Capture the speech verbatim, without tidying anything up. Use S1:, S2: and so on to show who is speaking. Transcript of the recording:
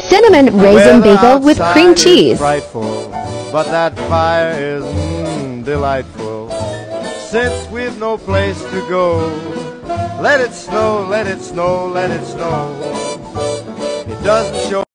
S1: cinnamon raisin bagel with cream cheese.
S2: Frightful, but that fire is mm, delightful. Since we've no place to go, let it snow, let it snow, let it snow. It doesn't show